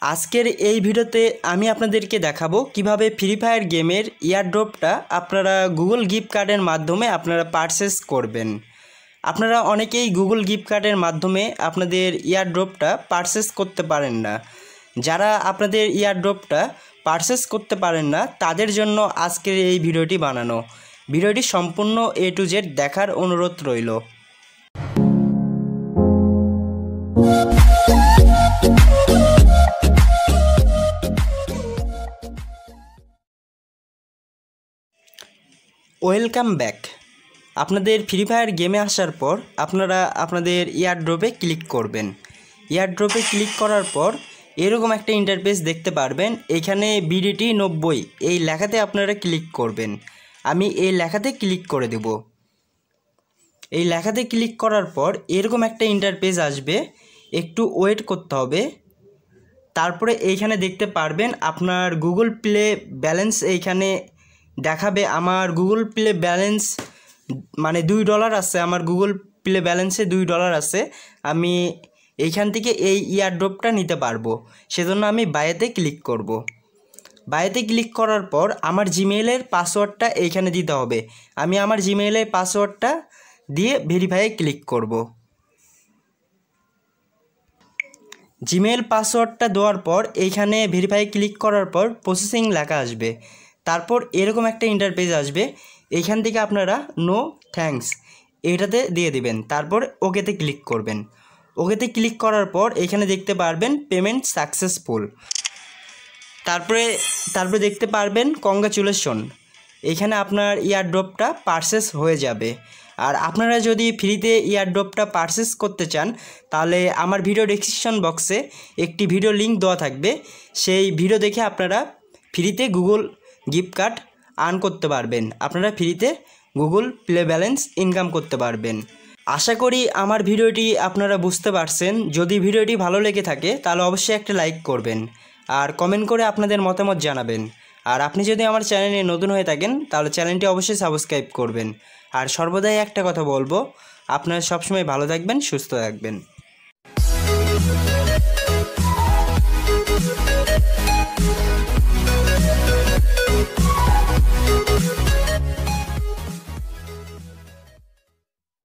আজকের এই ভিডিওতে আমি আপনাদেরকে দেখাবো কিভাবে ফ্রি ফায়ার গেমের ইয়ারড্রপটা আপনারা গুগল গিফট কার্ডের মাধ্যমে আপনারা পারচেস করবেন। আপনারা অনেকেই গুগল গিফট কার্ডের মাধ্যমে আপনাদের ইয়ারড্রপটা পারচেস করতে পারেন না। যারা আপনাদের ইয়ারড্রপটা পারচেস করতে পারেন না তাদের জন্য আজকের এই ভিডিওটি বানানো। ভিডিওটি সম্পূর্ণ A to Z দেখার অনুরোধ রইল। Welcome back. আপনাদের ফ্রি ফায়ার গেমে আসার পর আপনারা আপনাদের ইয়ারড্রপে ক্লিক করবেন। ইয়ারড্রপে ক্লিক করার পর এরকম একটা ইন্টারফেস দেখতে পারবেন। এখানে BDT 90 এই লেখাতে আপনারা ক্লিক করবেন। আমি এই লেখাতে ক্লিক করে দেব। এই লেখাতে ক্লিক করার পর এরকম একটা ইন্টারফেস আসবে, একটু ওয়েট করতে হবে। তারপরে এইখানে দেখতে পারবেন আপনার গুগল প্লে ব্যালেন্স এইখানে দেখাবে। আমার গুগল প্লে ব্যালেন্স মানে $2 আছে, আমার গুগল প্লে ব্যালেন্সে $2 আছে। আমি এইখান থেকে এই ইয়ারড্রপটা নিতে পারবো, সেজন্য আমি বাইতে ক্লিক করব। বাইতে ক্লিক করার পর আমার জিমেইলের পাসওয়ার্ডটা এইখানে দিতে হবে। আমি আমার জিমেইলের পাসওয়ার্ডটা দিয়ে ভেরিফাইয়ে ক্লিক করব। জিমেইল পাসওয়ার্ডটা দেওয়ার পর এইখানে ভেরিফাই ক্লিক করার পর প্রসেসিং লেখা আসবে। তারপর এরকম একটা ইন্টারফেস আসবে। এইখান থেকে আপনারা নো থ্যাঙ্কস এটাতে দিয়ে দিবেন। তারপর ওকেতে ক্লিক করবেন। ওকেতে ক্লিক করার পর এখানে দেখতে পারবেন পেমেন্ট সাকসেসফুল। তারপরে দেখতে পারবেন কংগ্রাচুলেশন। এখানে আপনার ইয়ারড্রপটা পারচেস হয়ে যাবে। আর আপনারা যদি ফ্রিতে ইয়ারড্রপটা পারচেস করতে চান তাহলে আমার ভিডিও ডেসক্রিপশন বক্সে একটি ভিডিও লিঙ্ক দেওয়া থাকবে। সেই ভিডিও দেখে আপনারা ফ্রিতে গুগল গিফট কার্ড আর্ন করতে পারবেন। আপনারা ফ্রিতে গুগল প্লে ব্যালেন্স ইনকাম করতে পারবেন। আশা করি আমার ভিডিওটি আপনারা বুঝতে পারছেন। যদি ভিডিওটি ভালো লেগে থাকে তাহলে অবশ্যই একটা লাইক করবেন আর কমেন্ট করে আপনাদের মতামত জানাবেন। আর আপনি যদি আমার চ্যানেলে নতুন হয়ে থাকেন তাহলে চ্যানেলটি অবশ্যই সাবস্ক্রাইব করবেন। আর সর্বদাই একটা কথা বলবো, আপনারা সবসময় ভালো থাকবেন, সুস্থ থাকবেন।